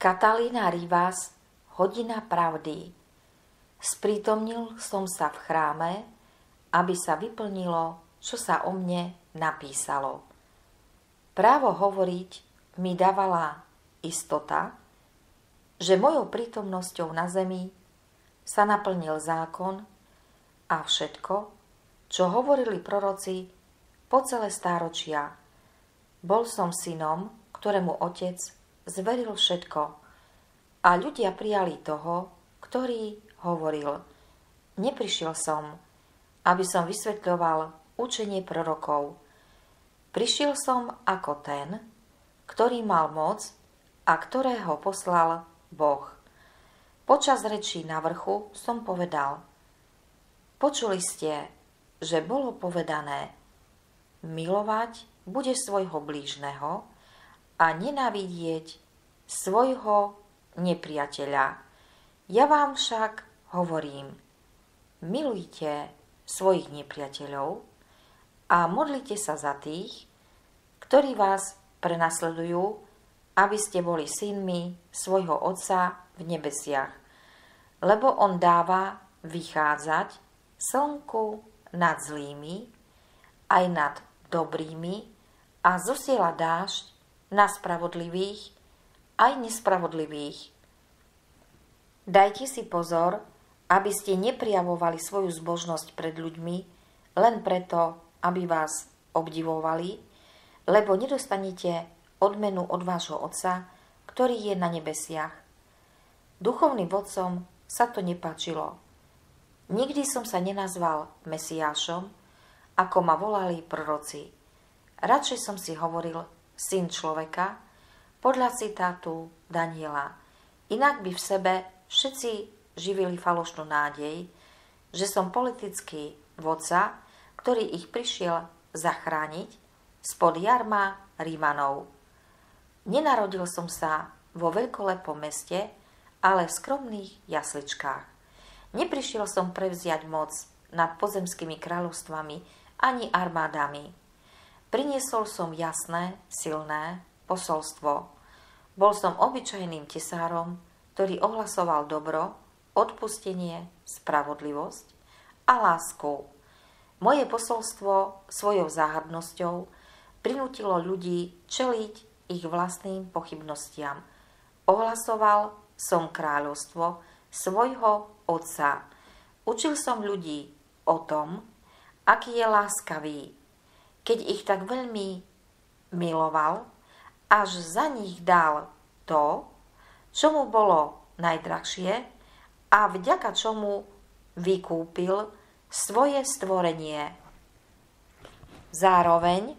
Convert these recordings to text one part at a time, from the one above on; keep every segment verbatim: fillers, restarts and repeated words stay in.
Catalina Rivas, Hodina pravdy. Sprítomnil som sa v chráme, aby sa vyplnilo, čo sa o mne napísalo. Právo hovoriť mi dávala istota, že mojou prítomnosťou na zemi sa naplnil zákon a všetko, čo hovorili proroci po celé stáročia. Bol som synom, ktorému otec zveril všetko a ľudia prijali toho, ktorý hovoril. Neprišiel som, aby som vysvetľoval učenie prorokov. Prišiel som ako ten, ktorý mal moc a ktorého poslal Boh. Počas rečí na vrchu som povedal: Počuli ste, že bolo povedané, milovať budeš svojho blížneho a nenávidieť svojho nepriateľa. Ja vám však hovorím, milujte svojich nepriateľov a modlite sa za tých, ktorí vás prenasledujú, aby ste boli synmi svojho Otca v nebesiach. Lebo on dáva vychádzať slnku nad zlými aj nad dobrými a zosiela dážď na spravodlivých aj nespravodlivých. Dajte si pozor, aby ste neprijavovali svoju zbožnosť pred ľuďmi len preto, aby vás obdivovali, lebo nedostanete odmenu od vášho Otca, ktorý je na nebesiach. Duchovným vodcom sa to nepáčilo. Nikdy som sa nenazval Mesiášom, ako ma volali proroci. Radšej som si hovoril syn človeka, podľa citátu Daniela. Inak by v sebe všetci živili falošnú nádej, že som politický vodca, ktorý ich prišiel zachrániť spod jarma Rímanov. Nenarodil som sa vo veľkolepom meste, ale v skromných jasličkách. Neprišiel som prevziať moc nad pozemskými kráľovstvami ani armádami. Priniesol som jasné, silné posolstvo. Bol som obyčajným tesárom, ktorý ohlasoval dobro, odpustenie, spravodlivosť a lásku. Moje posolstvo svojou záhadnosťou prinútilo ľudí čeliť ich vlastným pochybnostiam. Ohlasoval som kráľovstvo svojho Otca. Učil som ľudí o tom, aký je láskavý, keď ich tak veľmi miloval, až za nich dal to, čo mu bolo najdrahšie a vďaka čomu vykúpil svoje stvorenie. Zároveň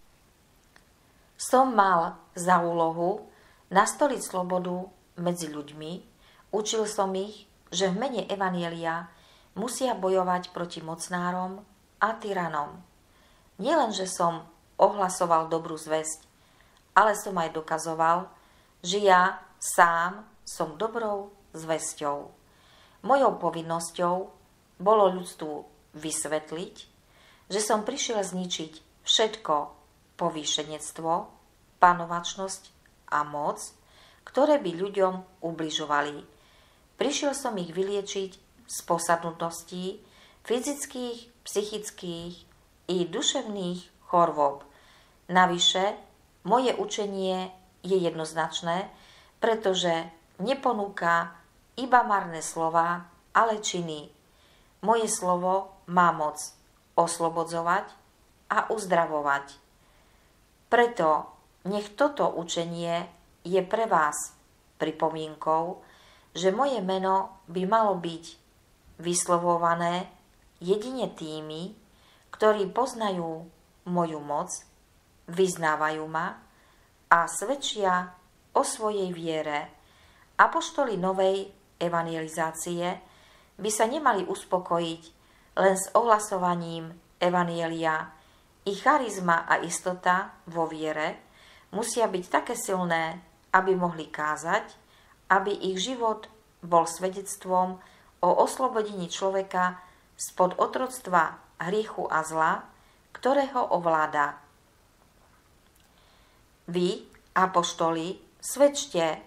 som mal za úlohu nastoliť slobodu medzi ľuďmi. Učil som ich, že v mene Evanjelia musia bojovať proti mocnárom a tyranom. Nielen, že som ohlasoval dobrú zvesť, ale som aj dokazoval, že ja sám som dobrou zvesťou. Mojou povinnosťou bolo ľudstvu vysvetliť, že som prišiel zničiť všetko povýšenectvo, panovačnosť a moc, ktoré by ľuďom ubližovali. Prišiel som ich vyliečiť z posadnutostí, fyzických, psychických i duševných chorôb. Navyše, moje učenie je jednoznačné, pretože neponúka iba marné slová, ale činy. Moje slovo má moc oslobodzovať a uzdravovať. Preto nech toto učenie je pre vás pripomienkou, že moje meno by malo byť vyslovované jedine tými, ktorí poznajú moju moc, vyznávajú ma a svedčia o svojej viere. Apoštoli novej evangelizácie by sa nemali uspokojiť len s ohlasovaním evanjelia. Ich charizma a istota vo viere musia byť také silné, aby mohli kázať, aby ich život bol svedectvom o oslobodení človeka spod otroctva hriechu a zla, ktorého ovláda. Vy, apoštoli, svedčte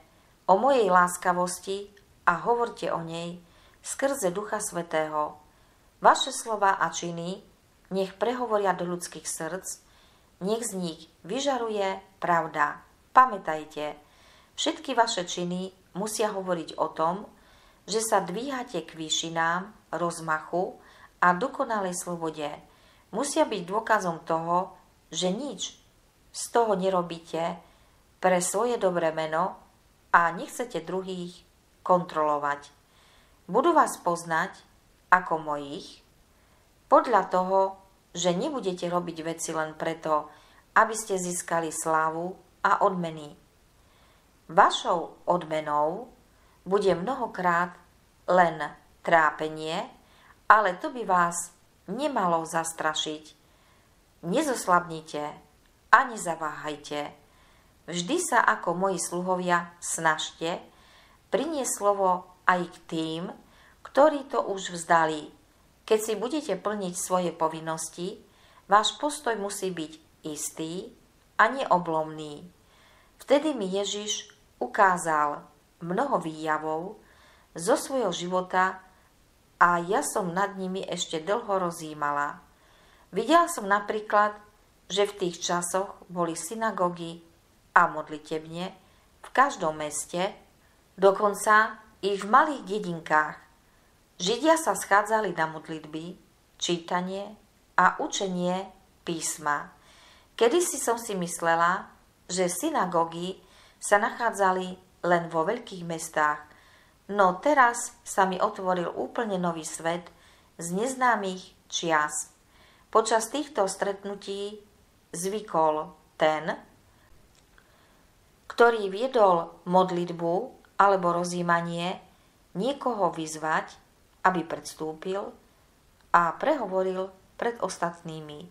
o mojej láskavosti a hovorte o nej skrze Ducha Svätého. Vaše slova a činy nech prehovoria do ľudských srdc, nech z nich vyžaruje pravda. Pamätajte, všetky vaše činy musia hovoriť o tom, že sa dvíhate k výšinám, rozmachu a dokonalej slobode. Musia byť dôkazom toho, že nič z toho nerobíte pre svoje dobré meno a nechcete druhých kontrolovať. Budú vás poznať ako mojich podľa toho, že nebudete robiť veci len preto, aby ste získali slávu a odmeny. Vašou odmenou bude mnohokrát len trápenie, ale to by vás nemalo zastrašiť. Nezoslabnite a nezaváhajte. Vždy sa ako moji sluhovia snažte priniesť slovo aj k tým, ktorí to už vzdali. Keď si budete plniť svoje povinnosti, váš postoj musí byť istý a neoblomný. Vtedy mi Ježiš ukázal mnoho výjavov zo svojho života a ja som nad nimi ešte dlho rozjímala. Videla som napríklad, že v tých časoch boli synagógy a modlitebne v každom meste, dokonca i v malých dedinkách. Židia sa schádzali na modlitby, čítanie a učenie písma. Kedysi som si myslela, že synagógy sa nachádzali len vo veľkých mestách, no teraz sa mi otvoril úplne nový svet z neznámych čias. Počas týchto stretnutí zvykol ten, ktorý viedol modlitbu alebo rozjímanie, niekoho vyzvať, aby predstúpil a prehovoril pred ostatnými.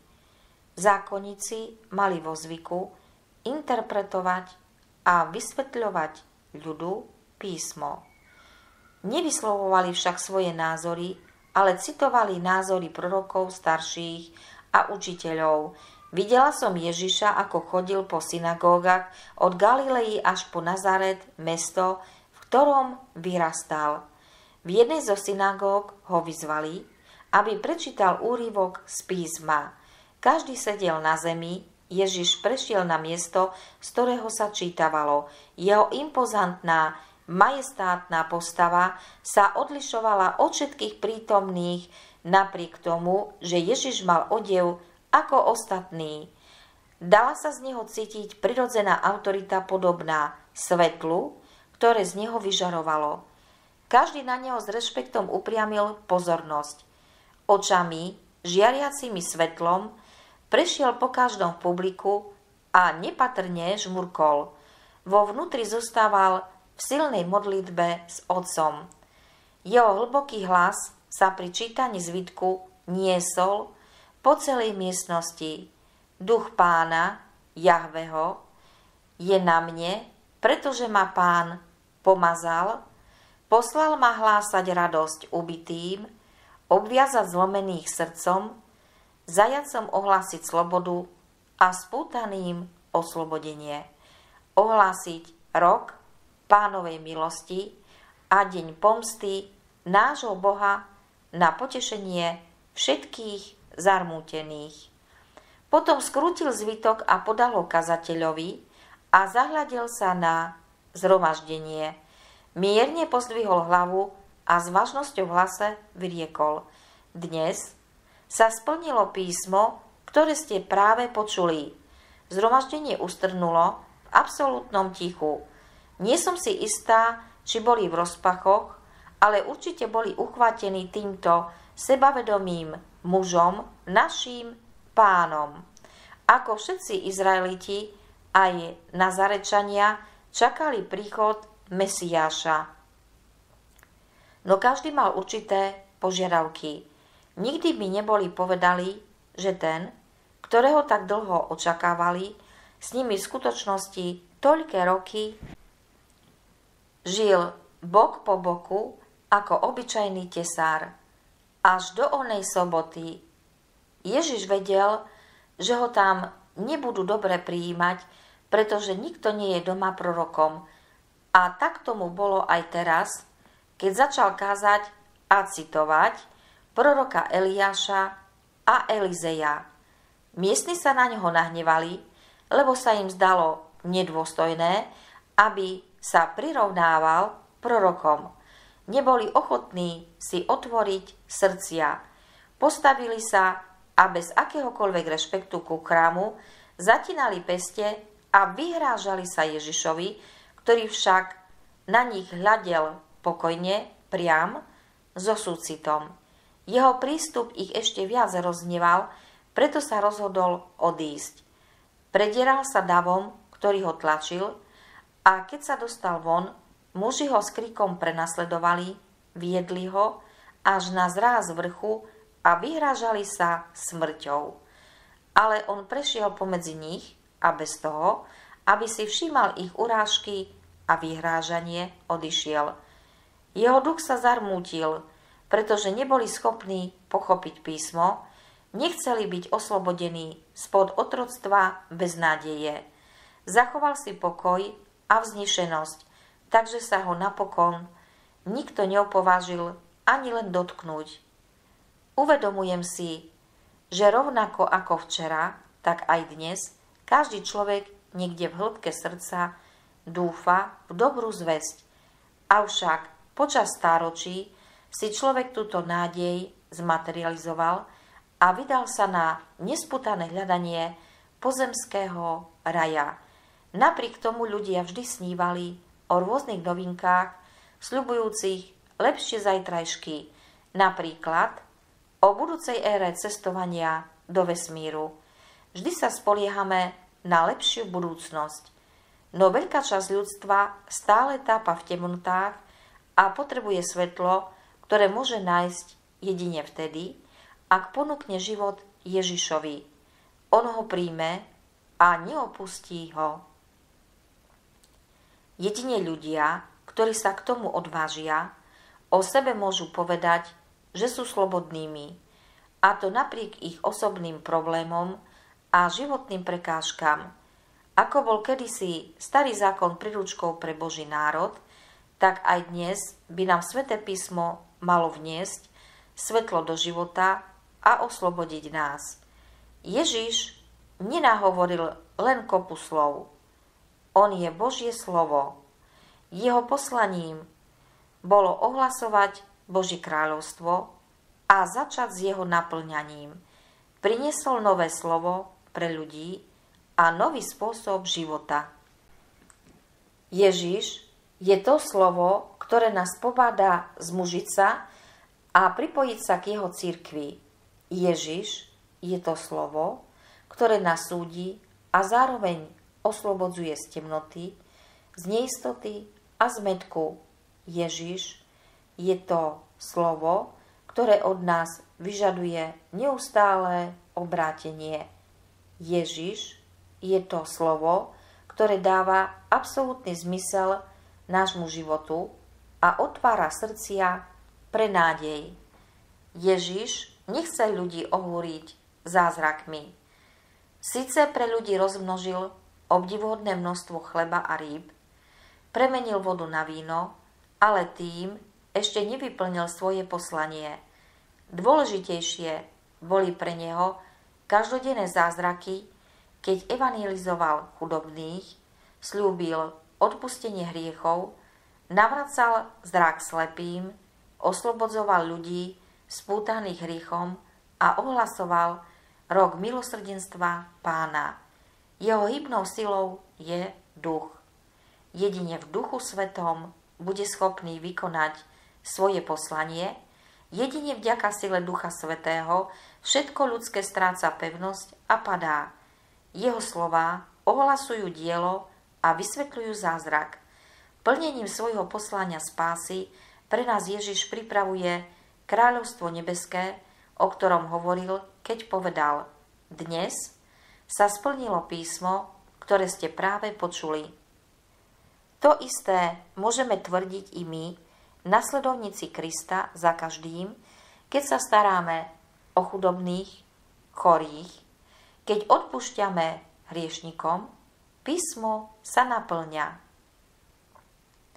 Zákonníci mali vo zvyku interpretovať a vysvetľovať ľudu písmo. Nevyslovovali však svoje názory, ale citovali názory prorokov, starších a učiteľov. Videla som Ježiša, ako chodil po synagógach od Galilei až po Nazaret, mesto, v ktorom vyrastal. V jednej zo synagóg ho vyzvali, aby prečítal úryvok z písma. Každý sedel na zemi, Ježiš prešiel na miesto, z ktorého sa čítavalo. Jeho impozantná, majestátna postava sa odlišovala od všetkých prítomných, napriek tomu, že Ježiš mal odev ako ostatní. Dala sa z neho cítiť prirodzená autorita podobná svetlu, ktoré z neho vyžarovalo. Každý na neho s rešpektom upriamil pozornosť. Očami, žiariacimi svetlom, prešiel po každom publiku a nepatrne žmurkol. Vo vnútri zostával v silnej modlitbe s Otcom. Jeho hlboký hlas sa pri čítaní zvitku niesol po celej miestnosti. Duch Pána, Jahveho, je na mne, pretože ma Pán pomazal, poslal ma hlásať radosť ubitým, obviazať zlomených srdcom, zajacom ohlásiť slobodu a spútaným oslobodenie. Ohlásiť rok Pánovej milosti a deň pomsty nášho Boha na potešenie všetkých zarmútených. Potom skrútil zvitok a podal ho kazateľovi a zahľadil sa na zhromaždenie. Mierne pozdvihol hlavu a s vážnosťou v hlase vyriekol: Dnes sa splnilo písmo, ktoré ste práve počuli. Zhromaždenie ustrnulo v absolútnom tichu. Nie som si istá, či boli v rozpachoch, ale určite boli uchvátení týmto sebavedomým mužom, naším Pánom. Ako všetci Izraeliti, aj Nazarečania čakali príchod Mesiáša. No každý mal určité požiadavky. Nikdy by neboli povedali, že ten, ktorého tak dlho očakávali, s nimi v skutočnosti toľké roky žil bok po boku ako obyčajný tesár. Až do onej soboty Ježiš vedel, že ho tam nebudú dobre prijímať, pretože nikto nie je doma prorokom A tak tomu bolo aj teraz, keď začal kázať a citovať proroka Eliáša a Elizeja. Miestni sa na ňoho nahnevali, lebo sa im zdalo nedôstojné, aby sa prirovnával prorokom. Neboli ochotní si otvoriť srdcia. Postavili sa a bez akéhokoľvek rešpektu ku chrámu zatínali peste a vyhrážali sa Ježišovi, ktorý však na nich hľadel pokojne, priam, so súcitom. Jeho prístup ich ešte viac rozhneval, preto sa rozhodol odísť. Predieral sa davom, ktorý ho tlačil, a keď sa dostal von, muži ho s krikom prenasledovali, viedli ho až na zráz vrchu a vyhrážali sa smrťou. Ale on prešiel pomedzi nich a bez toho, aby si všímal ich urážky a vyhrážanie, odišiel. Jeho duch sa zarmútil, pretože neboli schopní pochopiť písmo, nechceli byť oslobodení spod otroctva bez nádeje. Zachoval si pokoj a vznešenosť, takže sa ho napokon nikto neopovážil ani len dotknúť. Uvedomujem si, že rovnako ako včera, tak aj dnes, každý človek niekde v hĺbke srdca dúfa v dobrú zvesť. Avšak počas stáročí si človek túto nádej zmaterializoval a vydal sa na nespútané hľadanie pozemského raja. Napriek tomu ľudia vždy snívali o rôznych novinkách, sľubujúcich lepšie zajtrajšky, napríklad o budúcej ére cestovania do vesmíru. Vždy sa spoliehame na lepšiu budúcnosť, no veľká časť ľudstva stále tápa v temnotách a potrebuje svetlo, ktoré môže nájsť jedine vtedy, ak ponúkne život Ježišovi. On ho príjme a neopustí ho. Jedine ľudia, ktorí sa k tomu odvážia, o sebe môžu povedať, že sú slobodnými, a to napriek ich osobným problémom a životným prekážkam. Ako bol kedysi starý zákon príručkou pre Boží národ, tak aj dnes by nám Sväté písmo malo vniesť svetlo do života a oslobodiť nás. Ježiš nenahovoril len kopu slov. On je Božie slovo. Jeho poslaním bolo ohlasovať Božie kráľovstvo a začať s jeho naplňaním. Priniesol nové slovo pre ľudí a nový spôsob života. Ježiš je to slovo, ktoré nás pobáda zmužiť sa a pripojiť sa k jeho cirkvi. Ježiš je to slovo, ktoré nás súdi a zároveň oslobodzuje z temnoty, z neistoty a zmätku. Ježiš je to slovo, ktoré od nás vyžaduje neustále obrátenie. Ježiš je to slovo, ktoré dáva absolútny zmysel nášmu životu a otvára srdcia pre nádej. Ježiš nechce ľudí ohúriť zázrakmi. Sice pre ľudí rozmnožil obdivuhodné množstvo chleba a rýb, premenil vodu na víno, ale tým ešte nevyplnil svoje poslanie. Dôležitejšie boli pre neho každodenné zázraky, keď evangelizoval chudobných, sľúbil odpustenie hriechov, navracal zrak slepým, oslobodzoval ľudí spútaných hriechom a ohlasoval rok milosrdenstva Pána. Jeho hybnou silou je duch. Jedine v Duchu Svetom bude schopný vykonať svoje poslanie. Jedine vďaka sile Ducha Svätého všetko ľudské stráca pevnosť a padá. Jeho slová ohlasujú dielo a vysvetľujú zázrak. Plnením svojho poslania spásy pre nás Ježiš pripravuje kráľovstvo nebeské, o ktorom hovoril, keď povedal: Dnes sa splnilo písmo, ktoré ste práve počuli. To isté môžeme tvrdiť i my, nasledovníci Krista, za každým, keď sa staráme o chudobných, chorých, keď odpúšťame hriešnikom, písmo sa naplňa.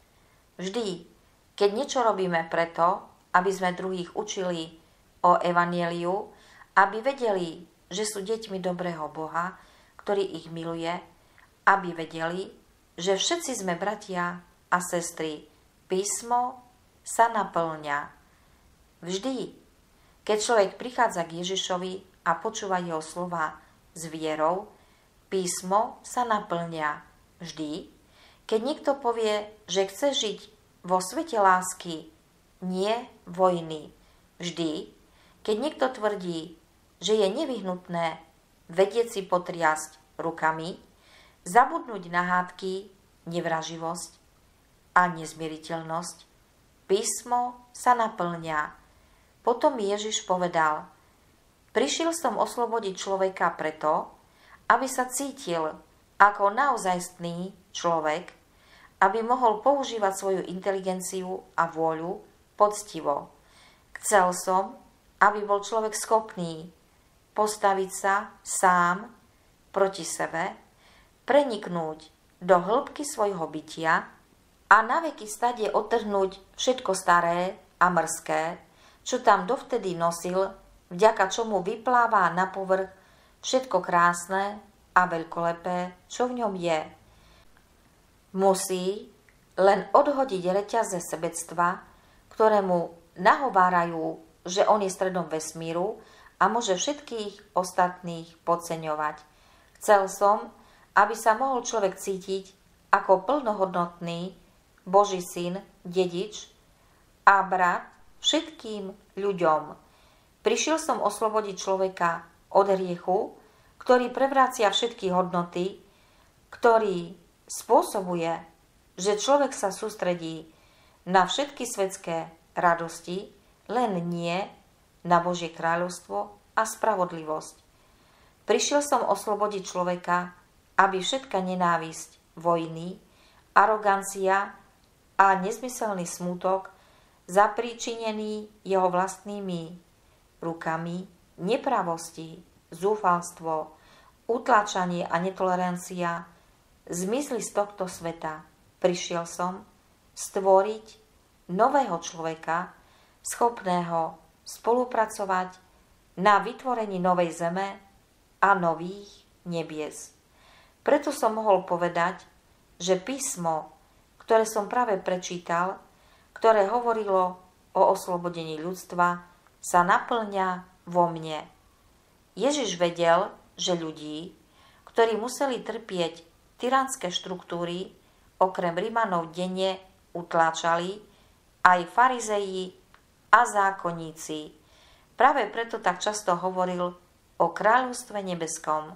Vždy, keď niečo robíme preto, aby sme druhých učili o evanjeliu, aby vedeli, že sú deťmi dobrého Boha, ktorý ich miluje, aby vedeli, že všetci sme bratia a sestry. Písmo sa naplňa. Vždy, keď človek prichádza k Ježišovi a počúva jeho slova s vierou, písmo sa naplňa. Vždy, keď niekto povie, že chce žiť vo svete lásky, nie vojny. Vždy, keď niekto tvrdí, že je nevyhnutné vedieť si potriasť rukami, zabudnúť na hádky, nevraživosť a nezmieriteľnosť, písmo sa naplňa. Potom Ježiš povedal: prišiel som oslobodiť človeka preto, aby sa cítil ako naozajstný človek, aby mohol používať svoju inteligenciu a vôľu poctivo. Chcel som, aby bol človek schopný postaviť sa sám proti sebe, preniknúť do hĺbky svojho bytia a naveky stade odtrhnúť všetko staré a mrzké, čo tam dovtedy nosil, vďaka čomu vypláva na povrch všetko krásne a veľkolepé, čo v ňom je. Musí len odhodiť reťaze sebectva, ktoré mu nahovárajú, že on je stredom vesmíru a môže všetkých ostatných podceňovať. Chcel som, aby sa mohol človek cítiť ako plnohodnotný Boží syn, dedič a brat všetkým ľuďom. Prišiel som oslobodiť človeka od hriechu, ktorý prevracia všetky hodnoty, ktorý spôsobuje, že človek sa sústredí na všetky svetské radosti, len nie na Božie kráľovstvo a spravodlivosť. Prišiel som oslobodiť človeka, aby všetka nenávisť, vojny, arogancia a nezmyselný smútok, zapríčinený jeho vlastnými rukami, nepravosti, zúfalstvo, utláčanie a netolerancia zmizli z tohto sveta. Prišiel som stvoriť nového človeka, schopného spolupracovať na vytvorení novej zeme a nových nebies. Preto som mohol povedať, že písmo, ktoré som práve prečítal, ktoré hovorilo o oslobodení ľudstva, sa naplňa vo mne. Ježiš vedel, že ľudí, ktorí museli trpieť tyranské štruktúry, okrem Rimanov denne utláčali aj farizeji a zákonníci. Práve preto tak často hovoril o kráľovstve nebeskom,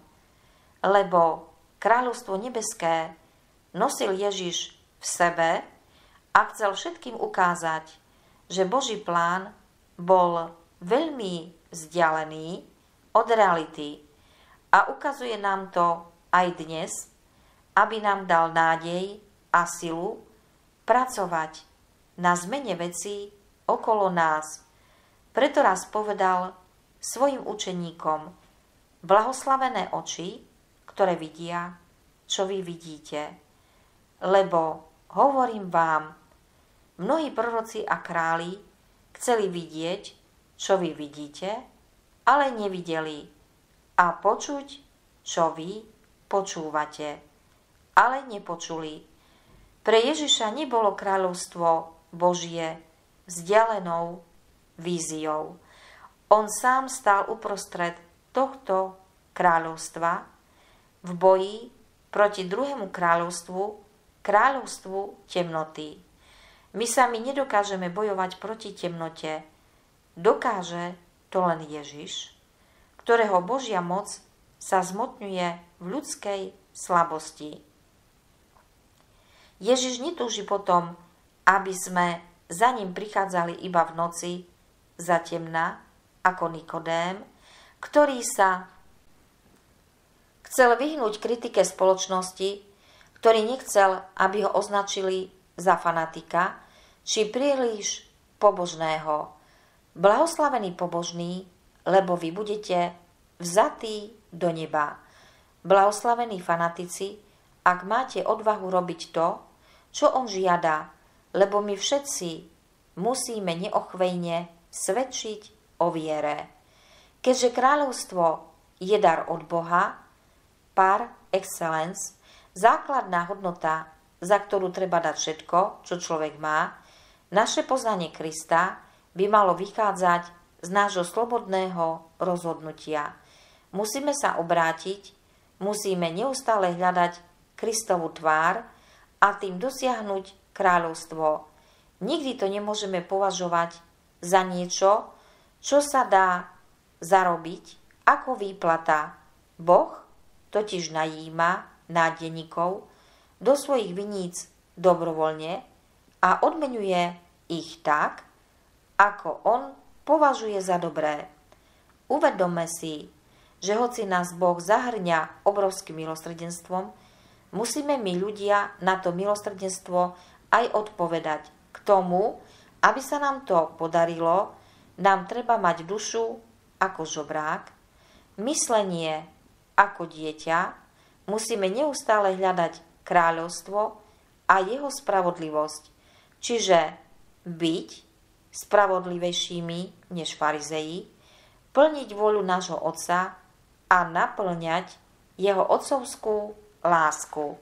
lebo kráľovstvo nebeské nosil Ježiš v sebe a chcel všetkým ukázať, že Boží plán bol veľmi vzdialený od reality a ukazuje nám to aj dnes, aby nám dal nádej a silu pracovať na zmene vecí okolo nás. Preto raz povedal svojim učeníkom: blahoslavené oči, ktoré vidia, čo vy vidíte. Lebo hovorím vám, mnohí proroci a králi chceli vidieť, čo vy vidíte, ale nevideli, a počuť, čo vy počúvate, ale nepočuli. Pre Ježiša nebolo kráľovstvo Božie vzdialenou víziou. On sám stál uprostred tohto kráľovstva v boji proti druhému kráľovstvu, kráľovstvu temnoty. My sami nedokážeme bojovať proti temnote. Dokáže to len Ježiš, ktorého Božia moc sa zmotňuje v ľudskej slabosti. Ježiš netúži potom, aby sme za ním prichádzali iba v noci za temna, ako Nikodém, ktorý sa chcel vyhnúť kritike spoločnosti, ktorý nechcel, aby ho označili za fanatika, či príliš pobožného. Blahoslavený pobožný, lebo vy budete vzatí do neba. Blahoslavení fanatici, ak máte odvahu robiť to, čo on žiada, lebo my všetci musíme neochvejne svedčiť o viere. Keďže kráľovstvo je dar od Boha, par excellence, základná hodnota, za ktorú treba dať všetko, čo človek má, naše poznanie Krista by malo vychádzať z nášho slobodného rozhodnutia. Musíme sa obrátiť, musíme neustále hľadať Kristovu tvár a tým dosiahnuť kráľovstvo. Nikdy to nemôžeme považovať za niečo, čo sa dá zarobiť ako výplata. Boh totiž najíma nádeníkov do svojich viníc dobrovoľne a odmenuje ich tak, ako on považuje za dobré. Uvedomme si, že hoci nás Boh zahrňa obrovským milosrdenstvom, musíme my ľudia na to milosrdenstvo aj odpovedať. K tomu, aby sa nám to podarilo, nám treba mať dušu ako žobrák, myslenie ako dieťa, musíme neustále hľadať kráľovstvo a jeho spravodlivosť, čiže byť spravodlivejšími než farizeji, plniť vôľu nášho Otca a naplňať jeho otcovskú lásku.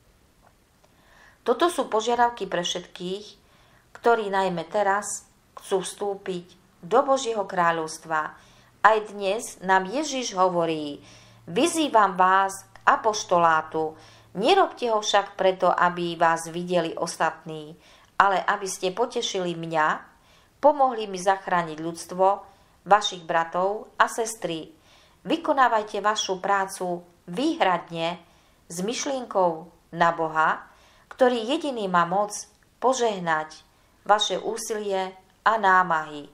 Toto sú požiadavky pre všetkých, ktorí najmä teraz chcú vstúpiť do Božieho kráľovstva. Aj dnes nám Ježiš hovorí: vyzývam vás k apoštolátu, nerobte ho však preto, aby vás videli ostatní, ale aby ste potešili mňa, pomohli mi zachrániť ľudstvo, vašich bratov a sestry. Vykonávajte vašu prácu výhradne s myšlienkou na Boha, ktorý jediný má moc požehnať vaše úsilie a námahy.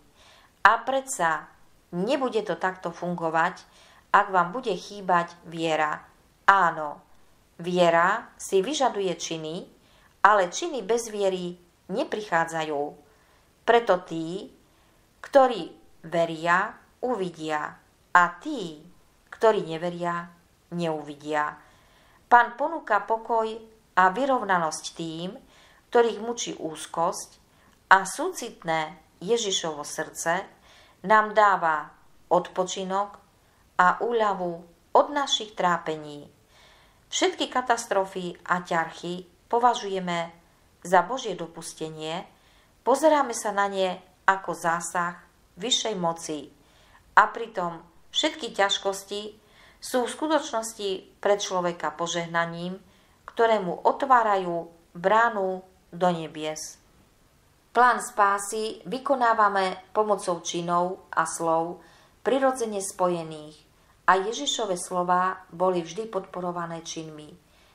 A predsa nebude to takto fungovať, ak vám bude chýbať viera. Áno, viera si vyžaduje činy, ale činy bez viery neprichádzajú. Preto tí, ktorí veria, uvidia, a tí, ktorí neveria, neuvidia. Pán ponúka pokoj a vyrovnanosť tým, ktorých mučí úzkosť, a súcitné Ježišovo srdce nám dáva odpočinok a úľavu od našich trápení. Všetky katastrofy a ťarchy považujeme za Božie dopustenie, pozeráme sa na ne ako zásah vyššej moci a pritom všetky ťažkosti sú v skutočnosti pre človeka požehnaním, ktorému otvárajú bránu do nebies. Plán spásy vykonávame pomocou činov a slov prirodzene spojených a Ježišove slová boli vždy podporované činmi.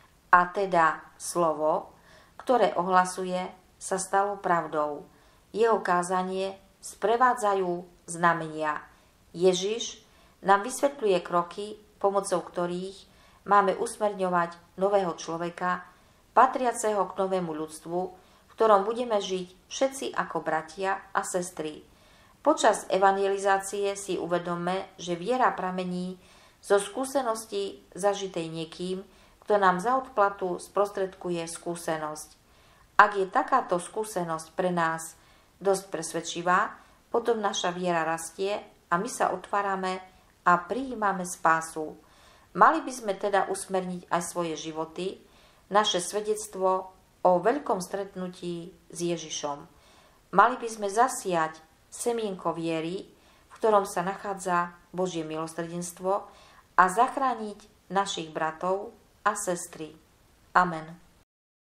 A teda slovo, ktoré ohlasuje, sa stalo pravdou. Jeho kázanie sprevádzajú znamenia. Ježiš nám vysvetľuje kroky, pomocou ktorých máme usmerňovať nového človeka, patriaceho k novému ľudstvu, v ktorom budeme žiť všetci ako bratia a sestry. Počas evangelizácie si uvedomme, že viera pramení zo skúsenosti zažitej niekým, kto nám za odplatu sprostredkuje skúsenosť. Ak je takáto skúsenosť pre nás dosť presvedčivá, potom naša viera rastie a my sa otvárame a prijímame spásu. Mali by sme teda usmerniť aj svoje životy, naše svedectvo o veľkom stretnutí s Ježišom. Mali by sme zasiať semienko viery, v ktorom sa nachádza Božie milosrdenstvo, a zachrániť našich bratov a sestry. Amen.